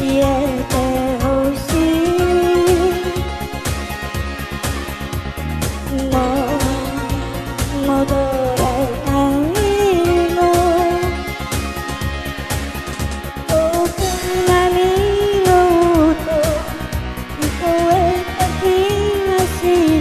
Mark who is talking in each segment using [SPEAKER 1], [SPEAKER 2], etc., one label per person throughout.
[SPEAKER 1] えてほしい。もう戻れないの。遠く波の音聞こえた気がした。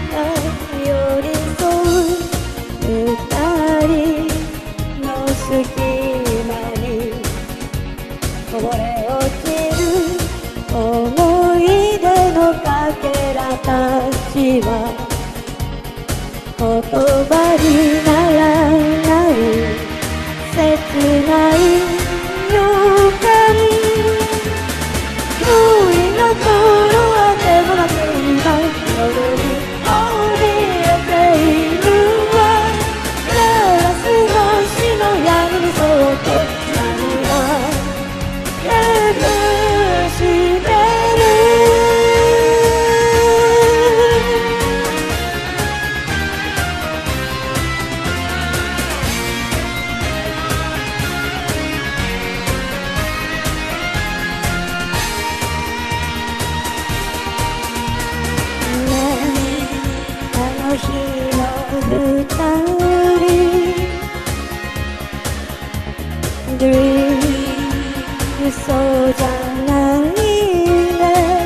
[SPEAKER 1] 寄り添う二人の隙間にこぼれ落ちる思い出のかけらたちは言葉にならない切ない予感。恋の頃はでもなく今夜に怯えているわ。ガラス越しの闇にそっと何が隠してる。あの日の二人 Dream 嘘じゃないね。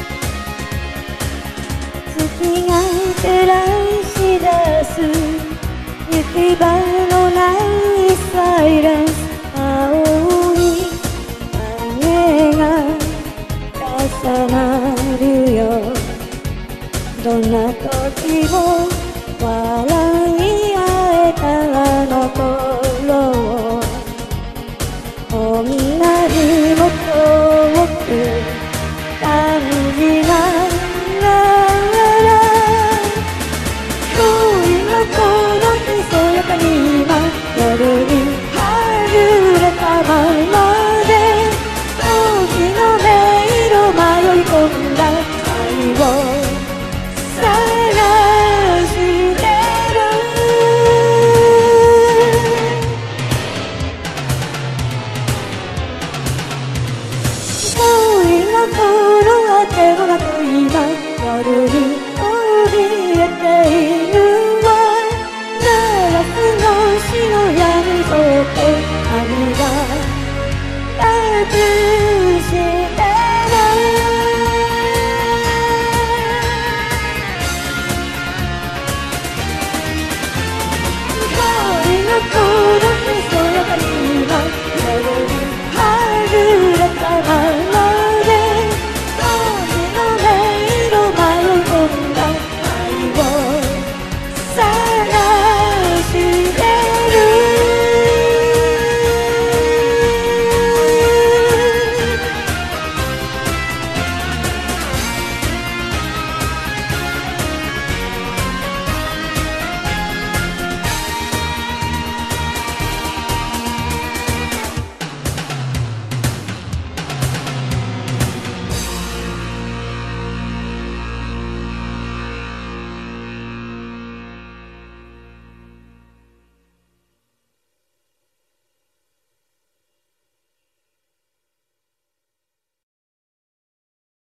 [SPEAKER 1] 月が照らし出す行き場のないサイレンス。青い影が重なるよ。どんな時も笑い合えたあの頃をこんなにも遠く感じながら恋のこのひそやかに今夜にはぐれたままで大きな迷路迷い込んだ愛を探してる。恋の頃はでもなく今夜に怯えているわ。ガラス越しの闇にそっと何が隠してる。恋の頃